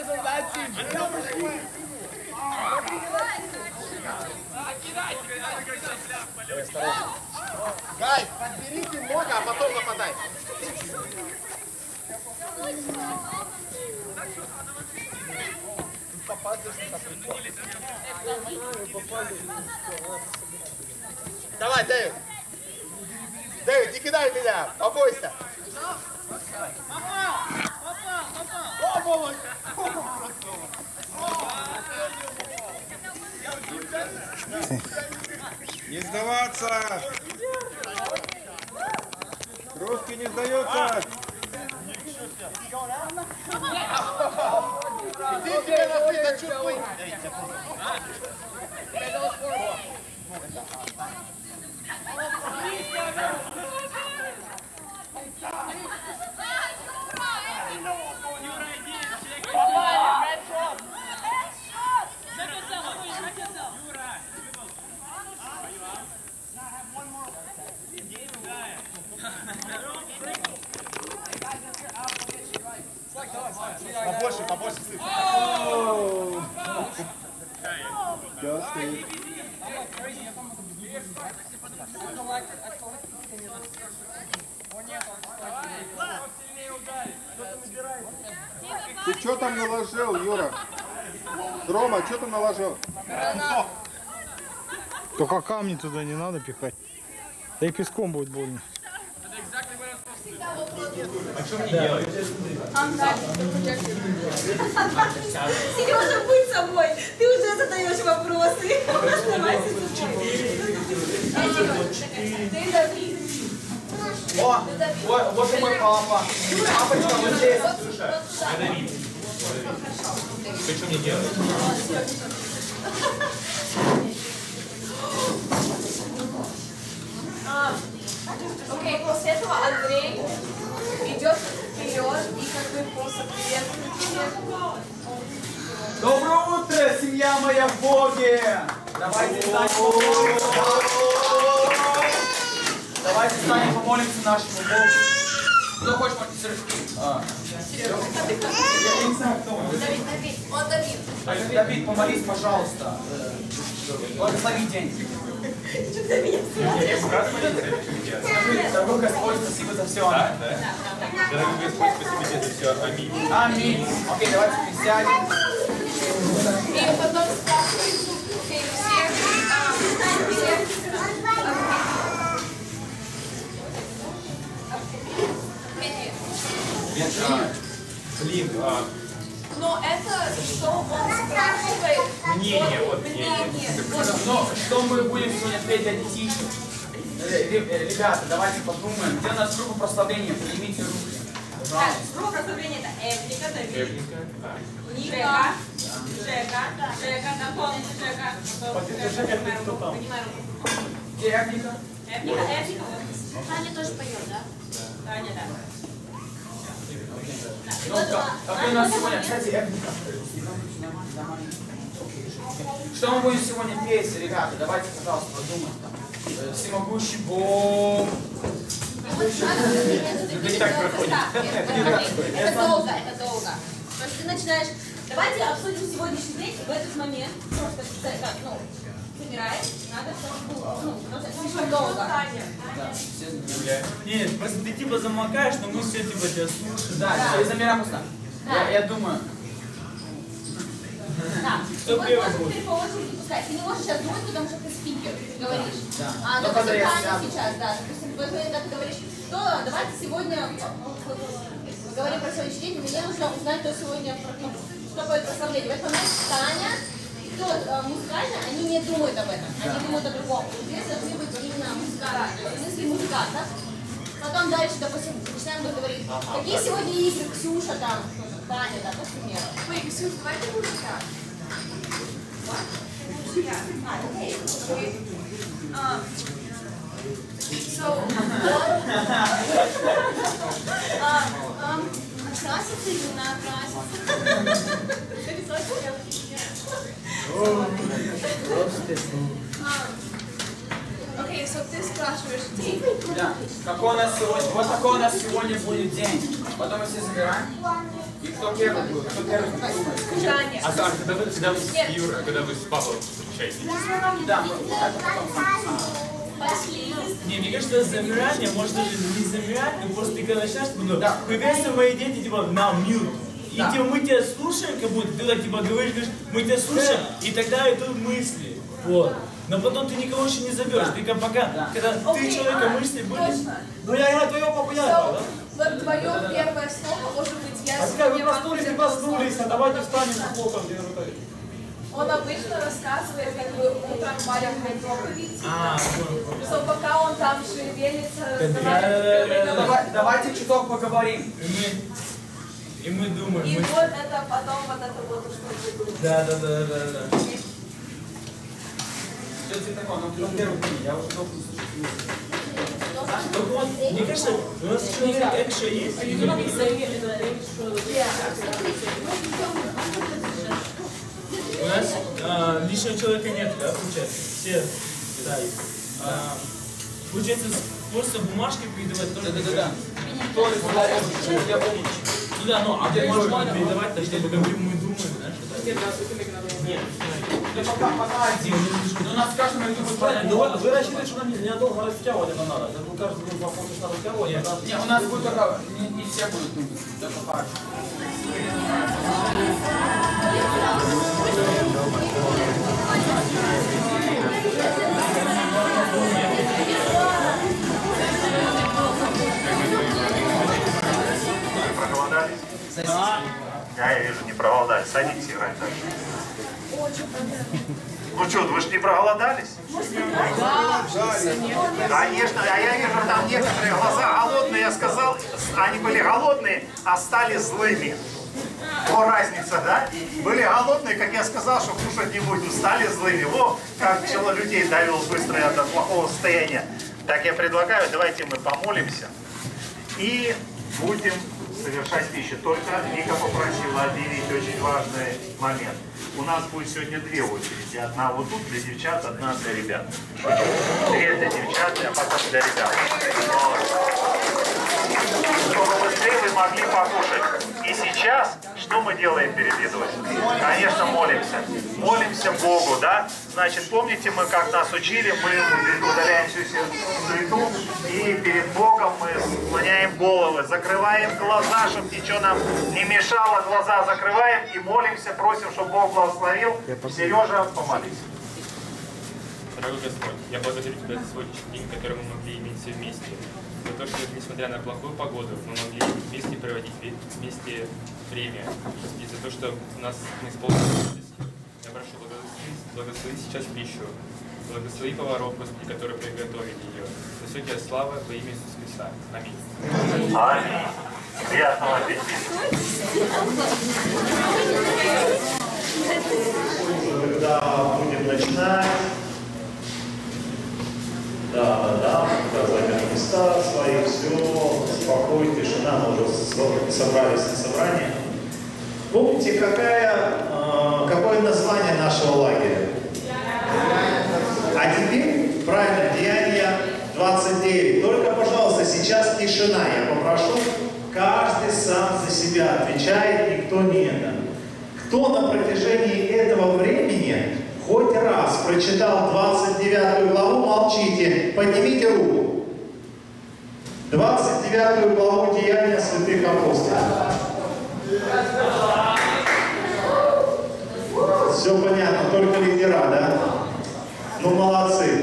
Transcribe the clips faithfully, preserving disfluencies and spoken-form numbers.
Гай, подберите много, а потом нападай. Давай, Дэвид. Дэвид, не кидай меня, побойся. Не сдаваться! Русский не сдается! Иди тебе на ты, да чё вы? Побольше, побольше сыпь. Ты что там наложил, Юра? Рома, что там наложил? Только камни туда не надо пихать. Да и песком будет больно. А что мне делать? Сережа, будь собой. Ты уже задаешь вопросы. Оставайся Ты дави. О, вот, вот мой папа. Папочка, вот здесь. Слушай, Давид. Ты что мне делаешь? Окей, после этого Андрей идет вперед и как бы просто вверх. Доброе утро, семья моя в Боге! Давайте встанем, Давайте встанем, помолимся нашему Богу. Кто хочет мультисервис? А. Я не знаю, кто он. Давид, Давид, он Давид. Давид, помолись, пожалуйста. Благослови день. Что ты меня Скажи, дорогой Господь, спасибо за все. Да, да. Дорогой Господь, спасибо тебе за все. Аминь. Аминь. Окей, давайте присядем. И потом спрашивай, окей, все, все. Блин, а... Но это что он спрашивает? Мнение, вот мнение. Но что мы будем сегодня ответить о детишек? Ребята, давайте подумаем. Где у нас группа прославления? Поднимите руки. Так, группа прославления это Эвника, Давид, Эвника. Ника, Жека, Жека, напомните Жека. Жека, поднимай руку. Где Эвника? Эвника, Эвника. Таня тоже поет, да? Таня, да. Ну, какой у нас сегодня, кстати, Эвника. Что мы будем сегодня петь, ребята? Давайте, пожалуйста, подумаем. Всемогущий Бог. Это не так проходит. Это долго, это долго. То есть ты начинаешь... Давайте обсудим сегодняшний день в этот момент. Просто как, ну, собираешь, надо, чтобы было, ну, потому что это слишком долго. Нет, просто ты типа замолкаешь, но мы все типа тебя слушаем. Да, да. Из-за меня пусто. Я, я думаю. Да. Ты вот можешь теперь по очереди пускать. Ты не можешь сейчас думать, потому что ты спикер, ты говоришь. Да. А, Но ну, когда ты я Таня сяду. сейчас, да. Допустим, в этот момент, когда ты говоришь, что давайте сегодня мы говорим про сегодняшний день, мне нужно узнать, кто сегодня, ну, что будет прославление. В этот момент Таня и тот э, музыкально, они не думают об этом, они Да. думают о другом. Здесь должны быть именно музыканты, если музыкантов. Потом дальше, допустим, начинаем говорить, какие сегодня игры, Ксюша там, Таня, да, например. Ой, Ксюша, давай ты будешь так. Yeah. Ah, okay. Okay. Um, so, um, um, красится или не красится? Okay, so ты ты спрашиваешь день. Да. Какой у нас сегодня, вот такой у нас сегодня будет день. Потом мы все забираем. И кто первый будет? Кто первый думает? Таня. А как, когда вы, когда вы с Юрой, когда вы с Павлом встречаетесь? Да, мы, это потом. Пошли. Не, мне кажется, замирание, может даже не замирать, но просто ты когда начинаешь, ну, Да. появляются мои дети, типа, на мьют. И Да. типа, мы тебя слушаем, как будто ты так типа говоришь, говоришь, мы тебя слушаем, и тогда идут мысли. Вот. Но потом ты никого еще не зовешь. Да. Ты как пока, Да. когда ты Окей, человека а, мысли были. точно. Ну я играю твоего популярного, да? Вот твое первое слово, может быть, я А как вы сегодня вам проснулись и подготовила проснулись, а слово. давайте встанем с плохом, где рутой. Он обычно рассказывает, как бы утром маленькой проповедь, А, понял, понял. что пока он там шевелится, Да-да-да-да-да. Давай, давайте чуток поговорим. И мы, и мы думаем. и мы... вот это потом вот это вот, что вы думаете. Да, да, да, да, да. Что это такое? Ну, кто первый будет? Я уже должен слушать. Так вот, мне кажется, у нас человек экшо есть. и мы- У нас а, лишнего человека нет, да, получается? Все, да, есть. А, получается, просто бумажки передавать тоже. Да-да-да. Кто из ударил? Я помню. Ну да, ну, а ты можешь передавать, так чтобы как мы думаем, знаешь, это. Нет. Ты пока, пока один. Ну, у нас в каждом ряду будет понятно. Ну, вы рассчитываете, что нам ненадолго растягивать это надо? Это каждый будет по полчаса растягивать? Нет, нет, у нас будет только, не, не все будут думать. Это факт. Проголодались? Да. Я вижу, не проголодались. Садитесь играть дальше. Ну что, вы же не проголодались? Конечно, а я вижу, там некоторые глаза голодные, я сказал, они были голодные, а стали злыми. О, разница, да? Были голодные, как я сказал, что кушать не будем, стали злыми. Во, как чело людей довел быстро до плохого состояния. Так я предлагаю, давайте мы помолимся и будем совершать пищу. Только Вика попросила объявить очень важный момент. У нас будет сегодня две очереди. Одна вот тут для девчат, одна для ребят. Две для девчат, а потом для ребят. Чтобы быстрее вы могли покушать. И сейчас, что мы делаем перед едой? Конечно, молимся. Молимся Богу, да? Значит, помните, мы как нас учили, мы удаляем всю суету, и перед Богом мы склоняем головы, закрываем глаза, чтобы ничего нам не мешало, глаза закрываем и молимся, просим, чтобы Бог благословил. Сережа, помолись. Дорогой Господь, я благодарю Тебя за сегодняшний день, который мы могли иметь все вместе. За то, что, несмотря на плохую погоду, мы могли вместе проводить вместе время. И за то, что у нас мы исполнили радостью. Я прошу, благослови, благослови сейчас пищу. Благослови поваров, Господи, которые приготовили ее. За все Тебе слава во имя Иисуса Христа. Аминь. Аминь. Приятного аппетита. Когда будем начинать, да, да, да, указать на места свои, все, спокойно, тишина, мы уже собрались на собрание. Помните, какая, э, какое название нашего лагеря? А теперь, правильно, Деяния двадцать девять. Только, пожалуйста, сейчас тишина. Я попрошу, каждый сам за себя отвечает, никто не это. Кто на протяжении этого времени хоть раз прочитал двадцать девятую главу, молчите, поднимите руку. двадцать девятую главу Деяния святых апостолов. Все понятно, только лидера, да? Ну, молодцы.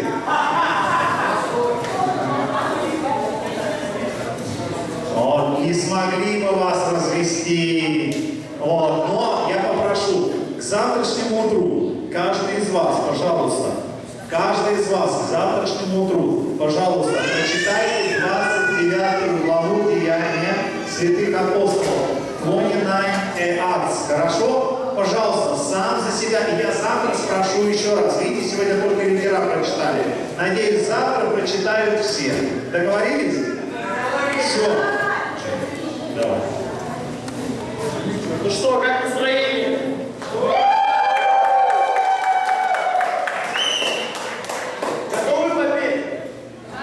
Вот, не смогли бы вас развести. Вот, но я попрошу, к завтрашнему утру, каждый из вас, пожалуйста, каждый из вас к завтрашнему утру, пожалуйста, прочитайте двадцать девятую главу Деяния святых апостолов. двадцать девять Acts. Хорошо? Пожалуйста, сам за себя. И я завтра спрошу еще раз. Видите, сегодня только лидера прочитали. Надеюсь, завтра прочитают все. Договорились? Все. Давай. Ну что, как настроение? Готовы попеть?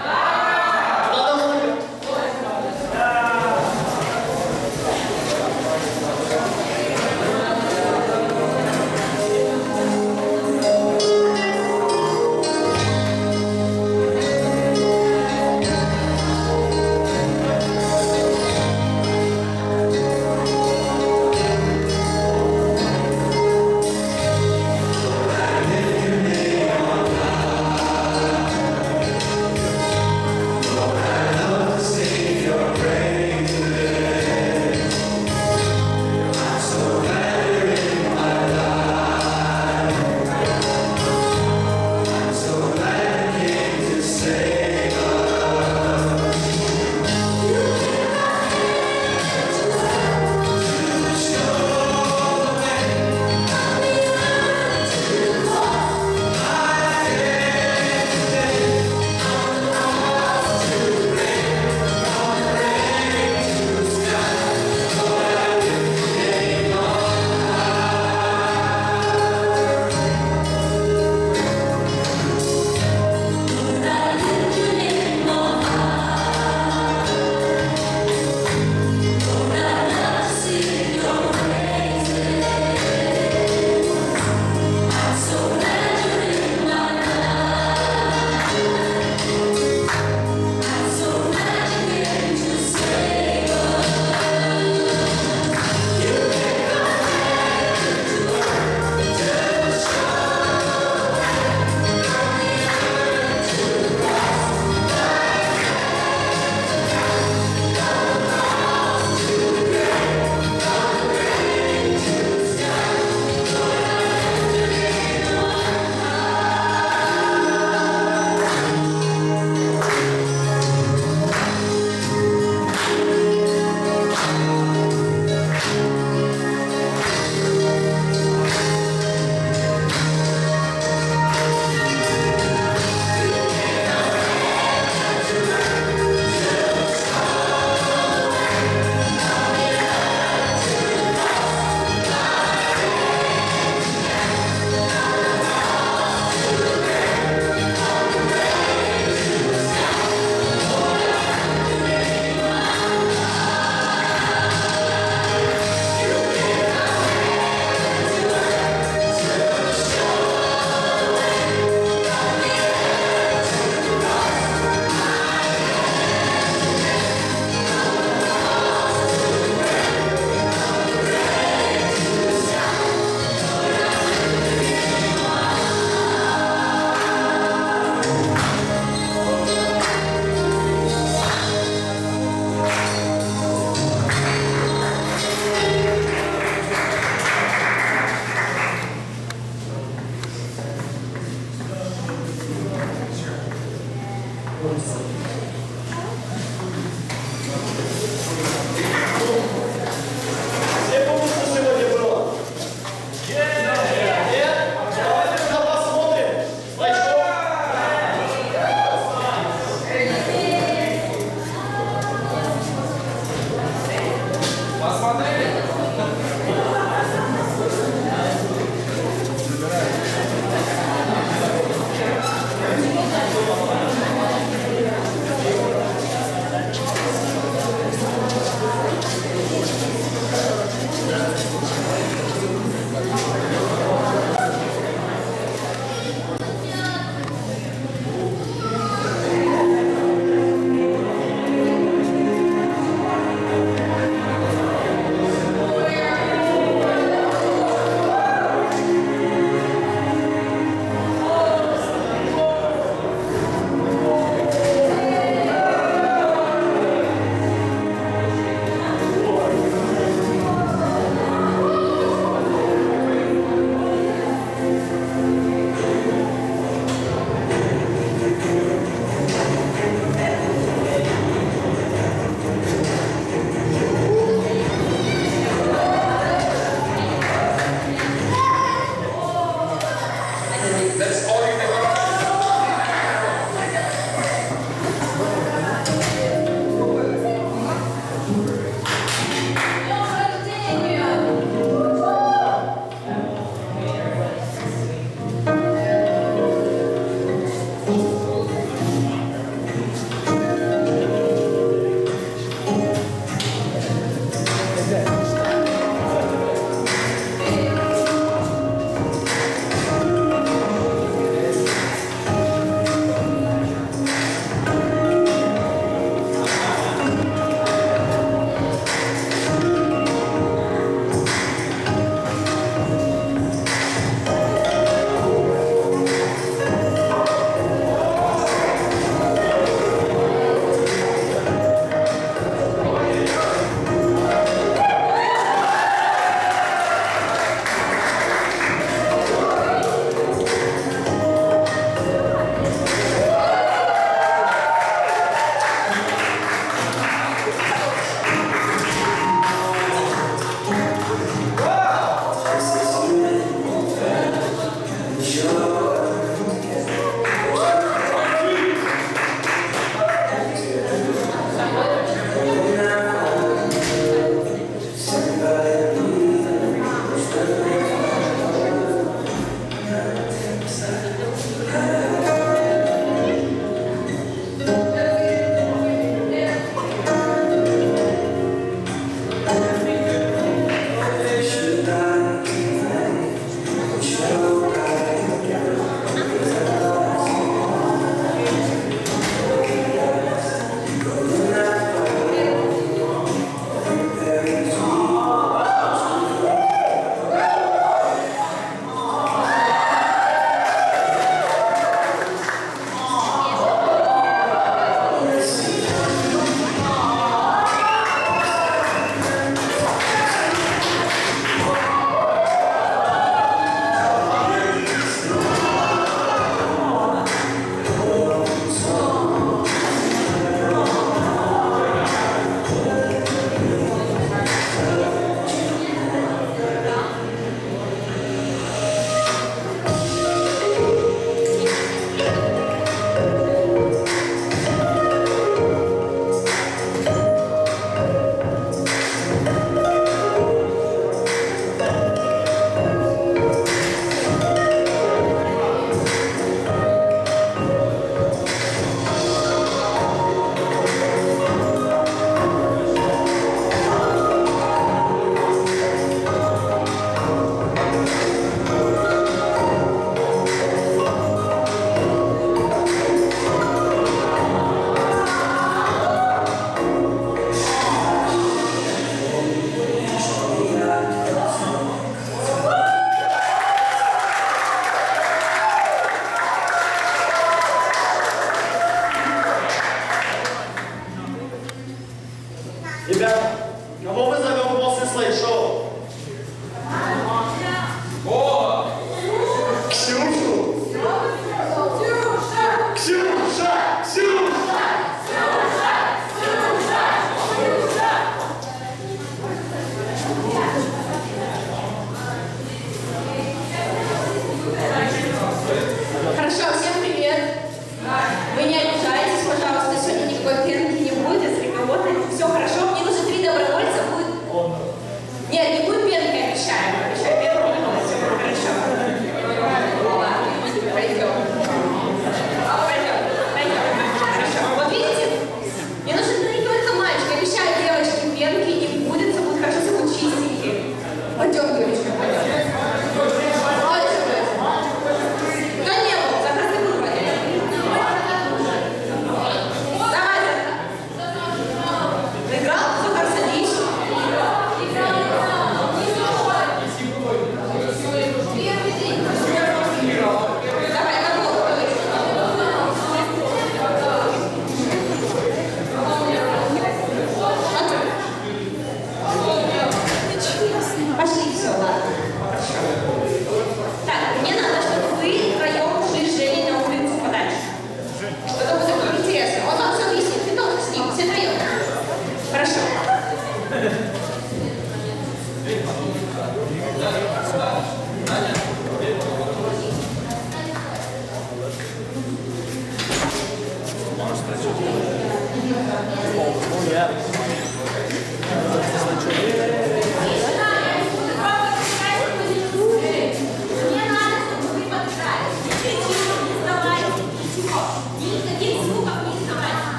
Посмотрели?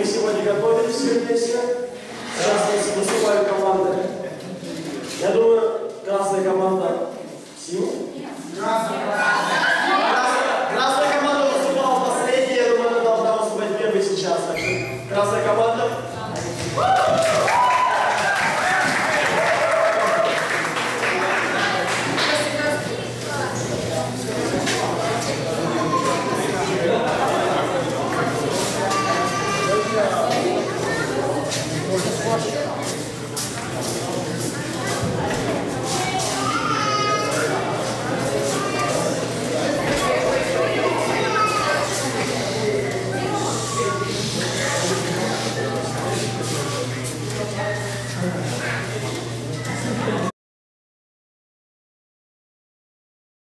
мы сегодня готовились все вместе. Сейчас выступают команды. Я думаю, красная команда Сима.